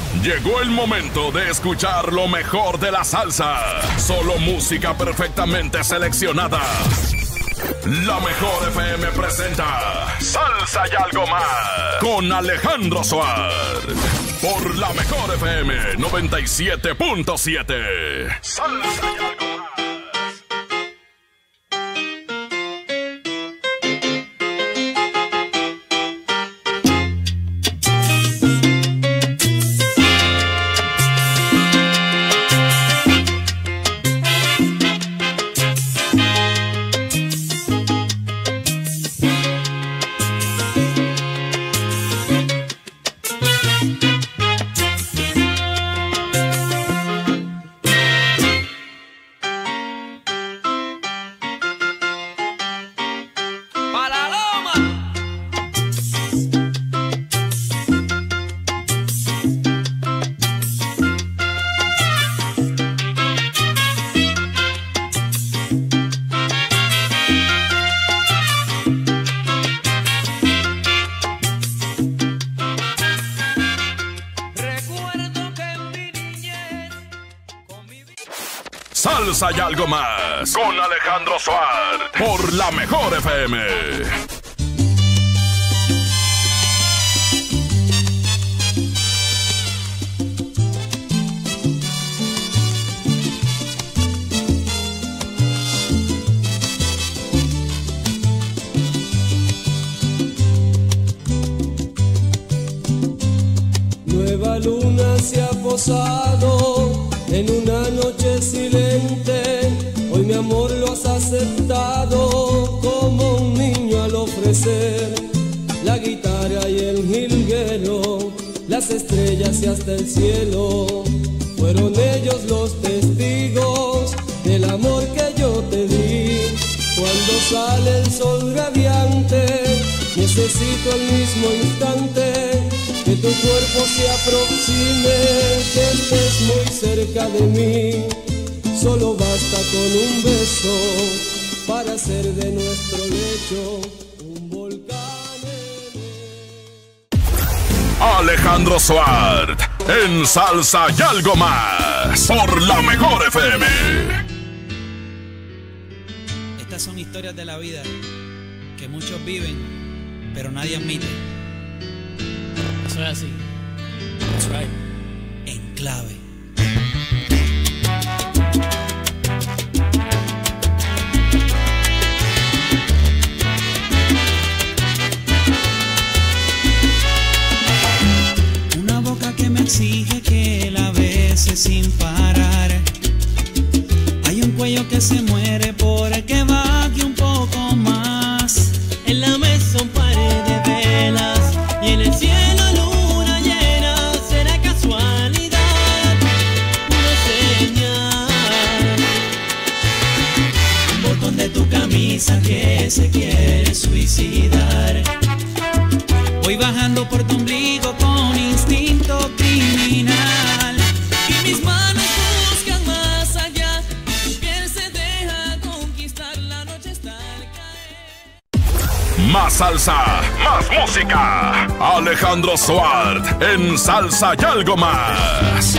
Llegó el momento de escuchar lo mejor de la salsa. Solo música perfectamente seleccionada. La Mejor FM presenta Salsa y algo más con Alejandro Suárez por La Mejor FM 97.7. Salsa y algo más. Salsa y algo más con Alejandro Suárez por La Mejor FM. Nueva luna se ha posado en una noche silente, hoy mi amor lo has aceptado como un niño al ofrecer la guitarra y el jilguero, las estrellas y hasta el cielo. Fueron ellos los testigos del amor que yo te di. Cuando sale el sol radiante, necesito al mismo instante que tu cuerpo se aproxime, que estés muy cerca de mí. Solo basta con un beso para hacer de nuestro lecho un volcán. Alejandro Suárez en Salsa y algo más por La Mejor FM. Estas son historias de la vida que muchos viven, pero nadie admite. Eso es así. That's right. En clave. Una boca que me exige que la bese sin parar. Hay un cuello que se muere por el que baje un poco más. En la mesa un par de velas y en el cielo luna llena. Será casualidad, una señal. Un botón de tu camisa que se quiere suicidar. Voy bajando por tu ombligo con instinto criminal. Y mis manos buscan más allá. Tu piel se deja conquistar, la noche está al caer. Más salsa, más música. Alejandro Suárez en Salsa y algo más.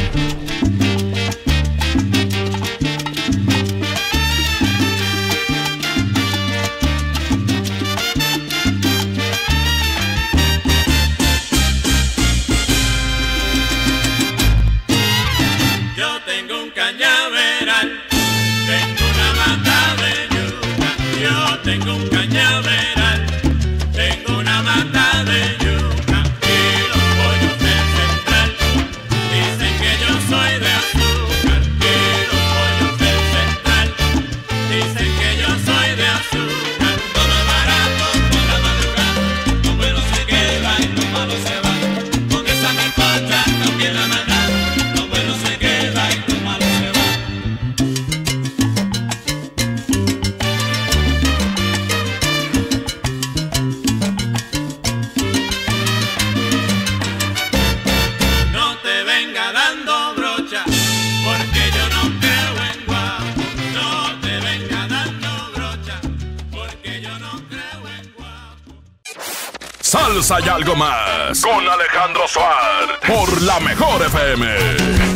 Yo tengo un cañaveral, tengo una mata de yuca. Yo tengo un cañaveral, tengo una mata de yuca. Y los pollos del central dicen que yo soy Salsa y algo más con Alejandro Suárez por La Mejor FM.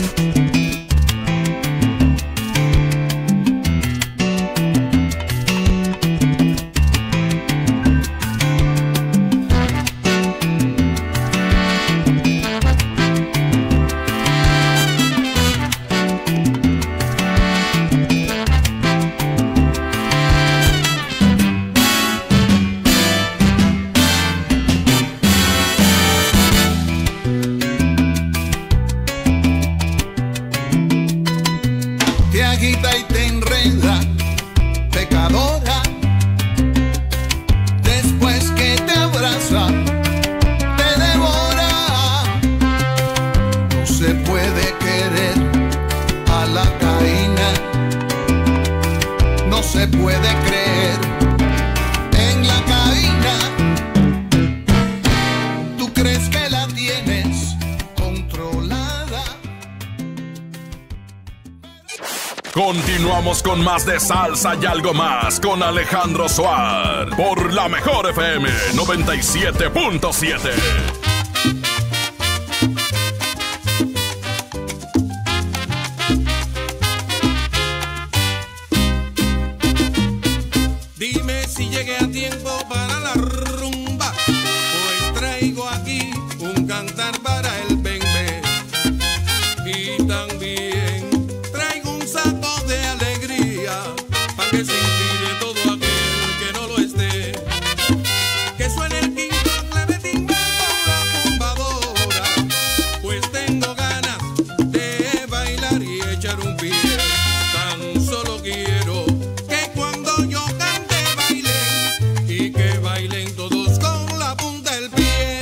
Continuamos con más de Salsa y algo más con Alejandro Suárez por La Mejor FM 97.7. Dime si llegué a tiempo para la rumba, pues traigo aquí un cantar para el bembe. Y también traigo un saco de alegría, para que se inspire todo aquel que no lo esté. Que suene el quinto clavetín con la tumbadora, pues tengo ganas de bailar y echar un pie. Tan solo quiero que cuando yo cante bailen, y que bailen todos con la punta del pie.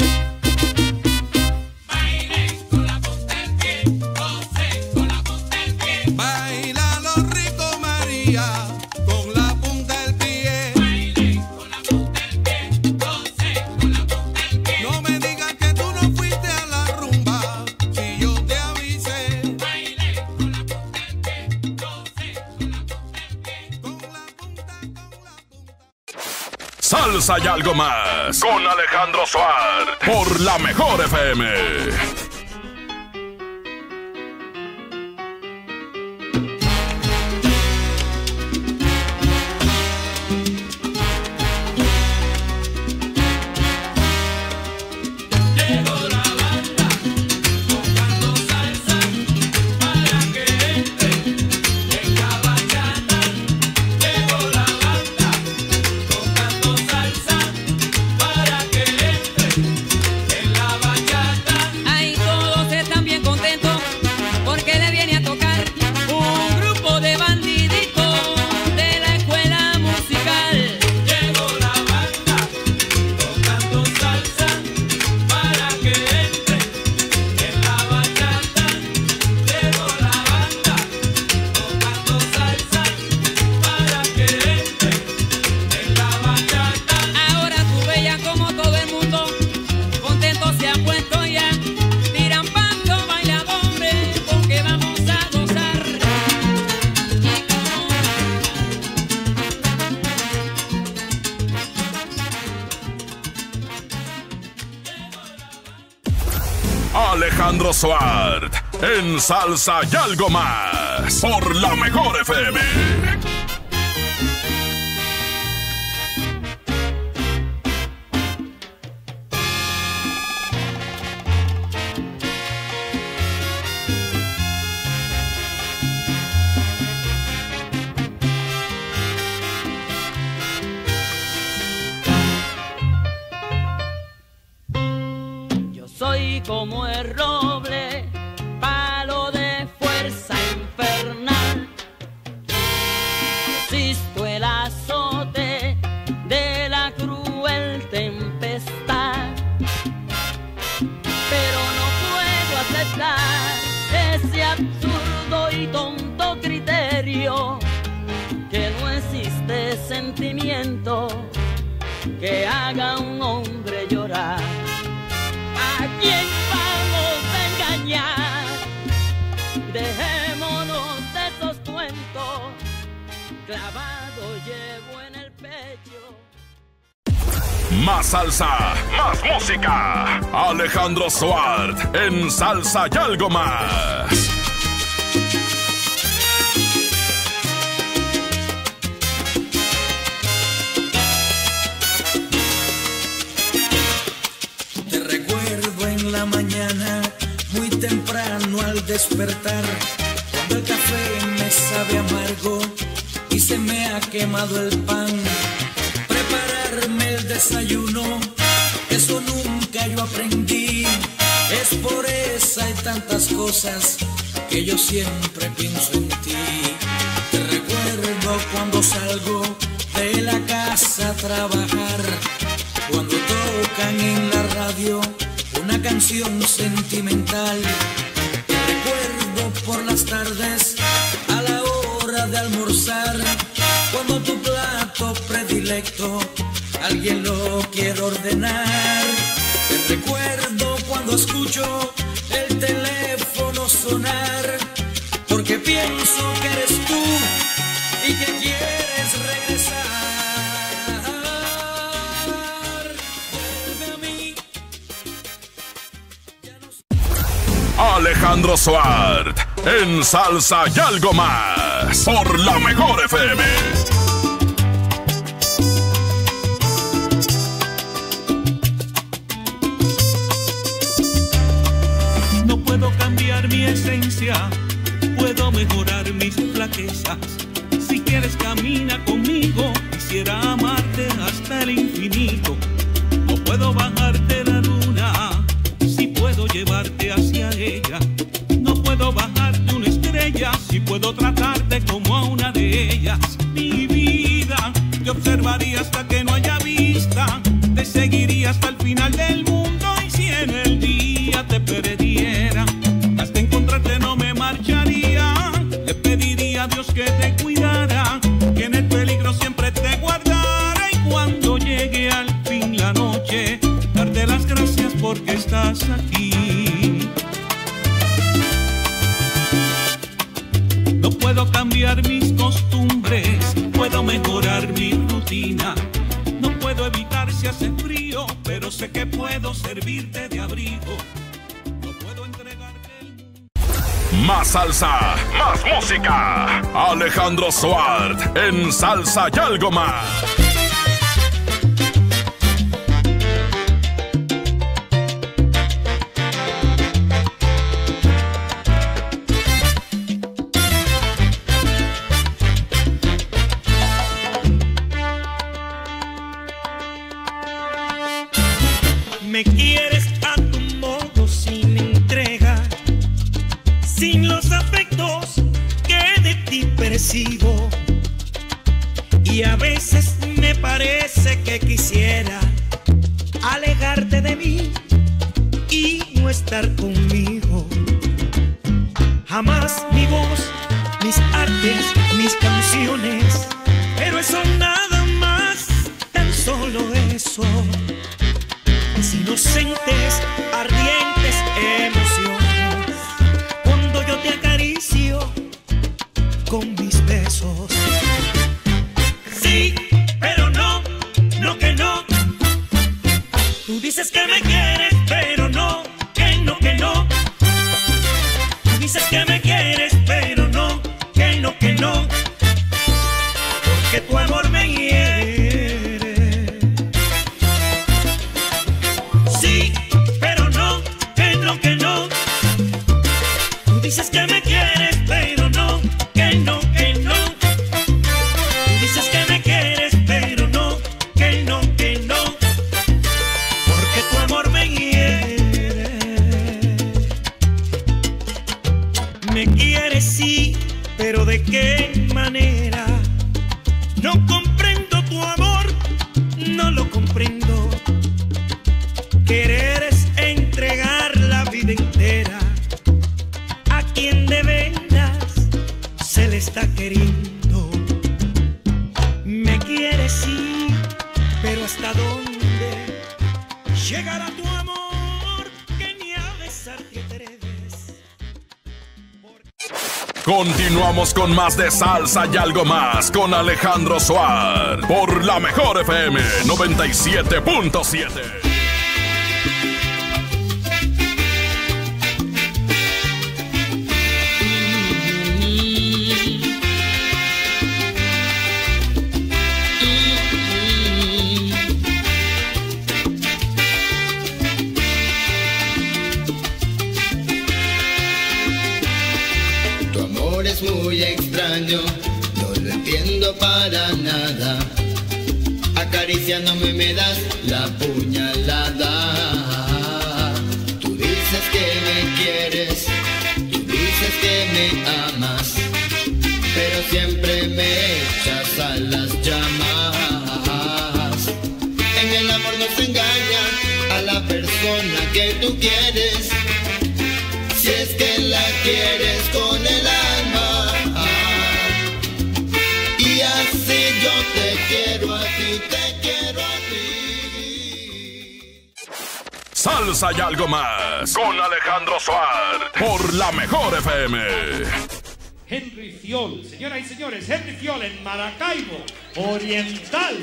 Bailen con la punta del pie, gocen con la punta del pie. Bailalo rico María, con la punta del pie. Bailen con la punta del pie, gocen con la punta del pie. No me digas que tú no fuiste a la rumba, si yo te avisé. Bailen con la punta del pie, gocen con la punta del pie. Con la punta, con la punta. Salsa y algo más con Alejandro Suárez por La Mejor FM. Llegó la banda tocando salsa para que entre en la bachata. Llegó la banda tocando salsa para que entre en la bachata. Ay, todos están bien contentos porque le viene a tocar un grupo de bandiditos de la escuela musical. Llegó la banda tocando salsa para que entre en la bachata. Llegó la banda tocando salsa para que entre en la bachata. Ahora tú veas como todo el mundo contento se ha puesto ya. Tiran paso bailadores porque vamos a gozar. Alejandro Suárez en Salsa y algo más por La Mejor FM. Yo soy como el roble, palo de fuerza infernal. Resisto el azote de la cruel tempestad, pero no puedo aceptar ese absurdo y tonto criterio que no existe sentimiento que haga a un hombre llorar. ¿A quién vamos a engañar? Dejémonos de esos cuentos, clavado llevo en el pecho. Más salsa, más música. Alejandro Suárez en Salsa y Algo Más. Te recuerdo en la mañana, muy temprano al despertar, cuando el café me sabe amargo y se me ha quemado el pan. Prepararme el desayuno, eso nunca yo aprendí. Es por esa y tantas cosas que yo siempre pienso en ti. Te recuerdo cuando salgo de la casa a trabajar, cuando tocan en la radio una canción sentimental. Te recuerdo por las tardes a la hora de almorzar, cuando tu plato predilecto alguien lo quiere ordenar. Te recuerdo cuando escucho el teléfono sonar, porque pienso que eres tú y que quieres regresar. Vuelve a mí. Alejandro Suárez en Salsa y Algo Más por La Mejor FM. No puedo cambiar mi esencia, puedo mejorar mis flaquezas. Si quieres camina conmigo, quisiera amarte hasta el infinito. No puedo bajarte la luna, si puedo llevarte hacia ella. No puedo bajarte una estrella, si puedo tratarte como a una de ellas. Mi vida, te observaría hasta que no haya vista, te seguiría hasta el final del mundo. Y si en el día te perdiera, hasta encontrarte no me marcharía. Le pediría a Dios que te cuidara, que en el peligro siempre te guardara. Y cuando llegue al fin la noche, darte las gracias porque estás aquí. No puedo cambiar mis costumbres, puedo mejorar mi rutina. No puedo evitar si hace frío, pero sé que puedo servirte de abrigo. No puedo entregarte el mundo. Más salsa, más música. Alejandro Suárez en Salsa y Algo Más. Me quieres a tu modo, sin entrega, sin los afectos que de ti percibo. Y a veces me parece que quisiera alejarte de mí y no estar conmigo. Jamás mi voz, mis artes, mis canciones, pero eso nada más, tan solo eso. Inocentes, ardientes emociones, cuando yo te acaricio con mis besos. Sí, pero no, no que no. Tú dices que me quieres, pero no, que no, que no. Tú dices que me quieres, pero no, que no, que no. Porque tu amor me hiere. Dices que me quieres, pero no, que no, que no. Tú dices que me quieres, pero no, que no, que no. Porque tu amor me hiere. Me quieres sí, pero ¿de qué manera? No comprendo tu amor, no lo comprendo. Querer es entregar la vida entera quien de veras se le está queriendo. Me quieres sí, pero ¿hasta dónde llegará tu amor? Que ni a besar te atreves. Continuamos con más de Salsa y Algo Más con Alejandro Suárez por la Mejor FM 97.7. Muy extraño, no lo entiendo para nada. Acariciándome me das la puñalada. Tú dices que me quieres, tú dices que me amas, pero siempre me echas a las llamas. En el amor no se engaña a la persona que tú quieres, si es que la quieres con el alma. Y así yo te quiero a ti, te quiero a ti. Salsa y Algo Más con Alejandro Suárez por la Mejor FM. Henry Fiol, señoras y señores, Henry Fiol en Maracaibo, Oriental.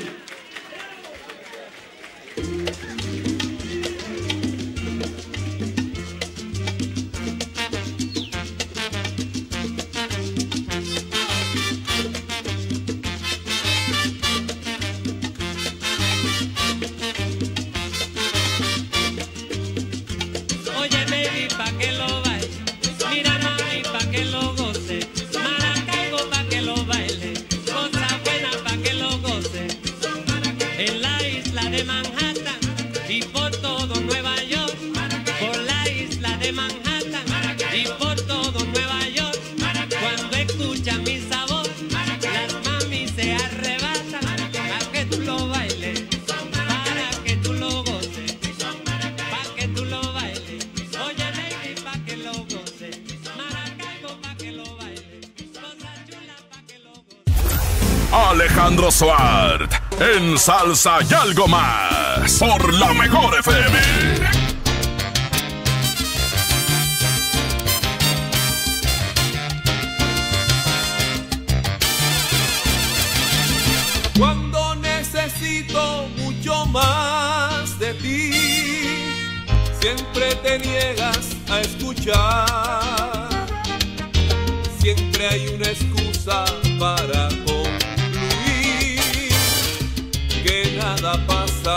Alejandro Suárez en Salsa y Algo Más por la Mejor FM. Cuando necesito mucho más de ti, siempre te niegas a escuchar. Siempre hay una excusa para concluir que nada pasa.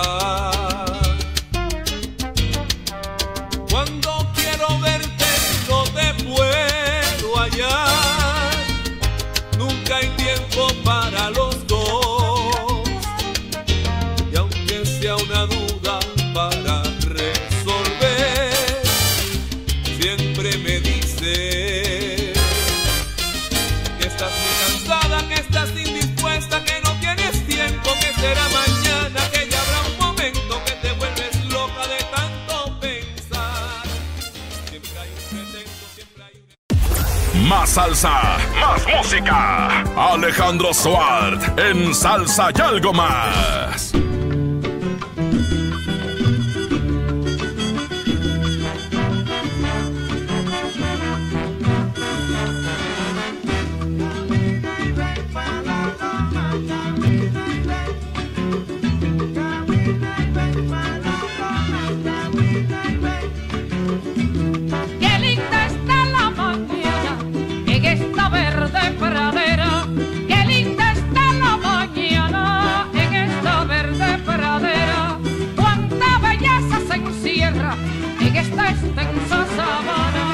Cuando quiero verte no te puedo hallar. Nunca hay tiempo para los dos. Y aunque sea una duda para resolver, siempre me dices que estás muy cansada, que estás indispuesta, que no tienes tiempo, que será mañana, que ya habrá un momento, que te vuelves loca de tanto pensar. Siempre hay un pretexto, siempre hay un... Más salsa, más música. Alejandro Suárez en Salsa y Algo Más. Qué linda está la mañana en esta verde pradera. Qué linda está la mañana en esta verde pradera. Cuánta belleza se encierra en esta extensa sabana.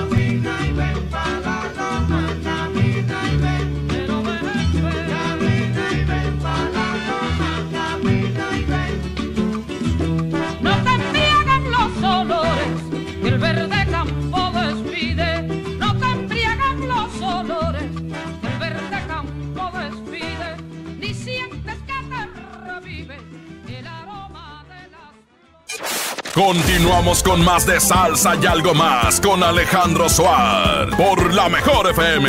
Pero ven, no te embriagan los olores que el verde campo despide. No te embriagan los olores que el verde campo despide. Ni sientes que te revive el aroma de las... Continuamos con más de Salsa y Algo Más con Alejandro Suárez por la Mejor FM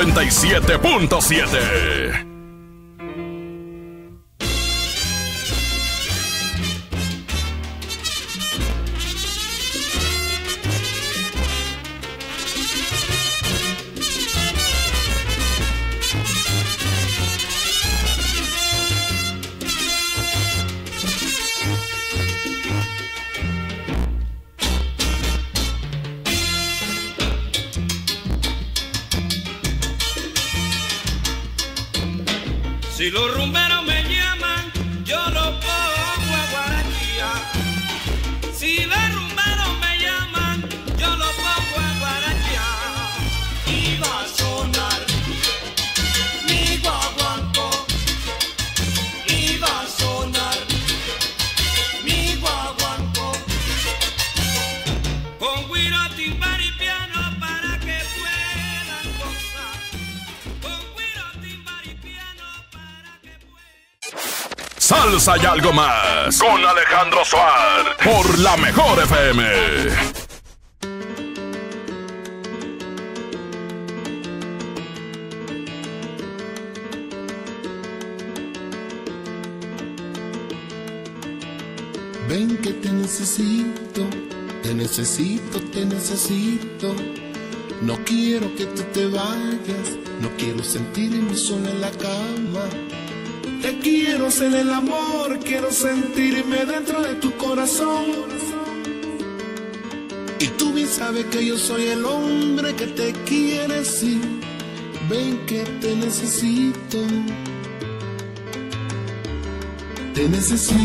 97.7. Si los rumberos me llaman, yo los pongo a guarachear. Si los rumberos me llaman, yo los pongo a guarachear. Y va a sonar mi guaguancó. Y va a sonar mi guaguancó. Con güiro, timbal y piano para que puedan gozar. Con güiro, timbal y piano para que puedan. Salsa y algo más con Alejandro Suárez por La Mejor FM. Ven que te necesito, te necesito, te necesito. No quiero que tú te vayas, no quiero sentirme sola en la cama. Te quiero hacer el amor, quiero sentirme dentro de tu corazón. Y tú bien sabes que yo soy el hombre que te quiere, sí. Ven que te necesito. Te necesito.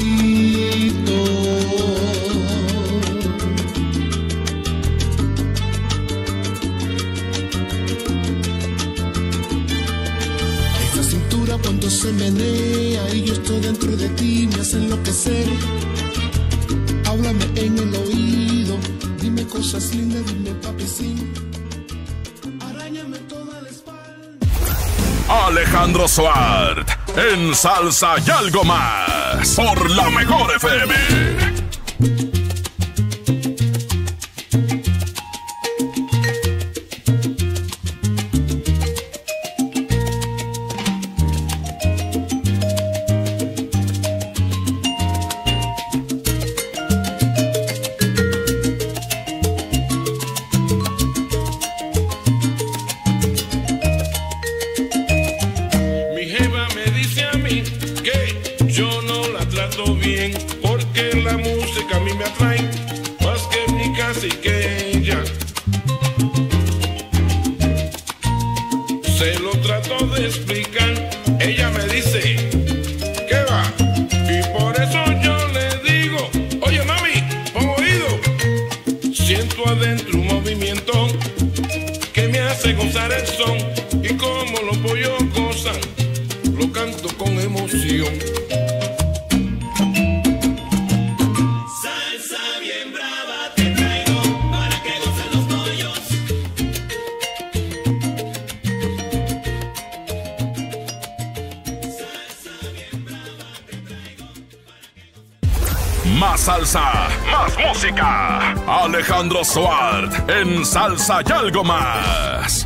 Esa cintura cuando se menea y yo estoy dentro de ti me hace enloquecer. Háblame en el oído, dime cosas lindas, dime papi sí. Aráñame toda la espalda. Alejandro Suárez en Salsa y algo más por La Mejor FM. Más salsa, más música. Alejandro Suárez en Salsa y algo más.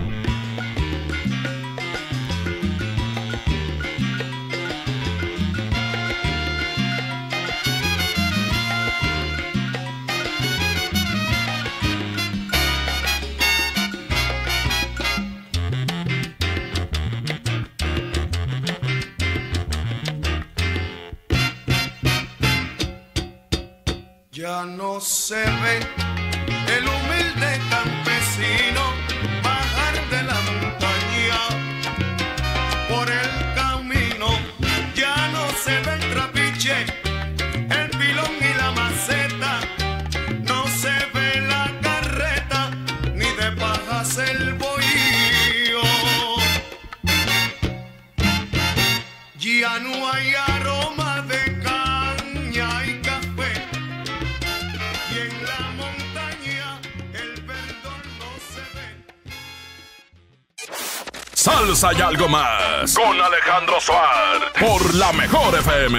Ya no se ve el humilde campesino bajar de la montaña por el camino. Ya no se ve el trapiche, el pilón y la maceta. No se ve la carreta, ni de pajas el bohío. Ya no hay aroma de caña y café. Y en la montaña el perdón no se ve. Salsa y algo más con Alejandro Suárez por La Mejor FM.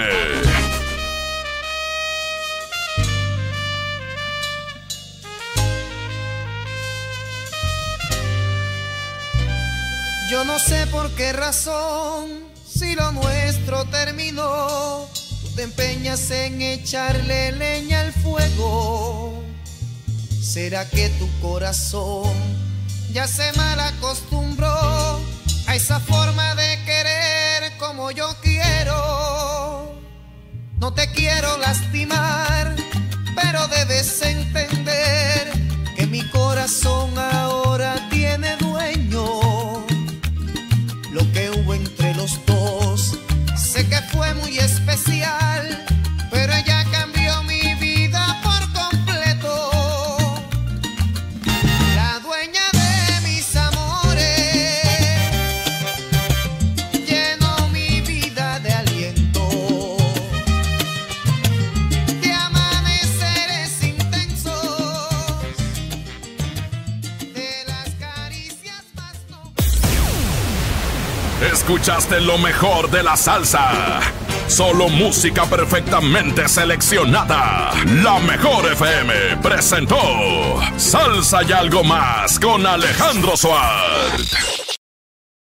Yo no sé por qué razón, si lo nuestro terminó, tú te empeñas en echarle leña al fuego. ¿Será que tu corazón ya se mal acostumbró a esa forma de querer como yo quiero? No te quiero lastimar, pero debes entender que mi corazón ahora tiene dueño. Lo que hubo entre los dos Escuchaste lo mejor de la salsa. Solo música perfectamente seleccionada. La Mejor FM presentó Salsa y algo más con Alejandro Suárez.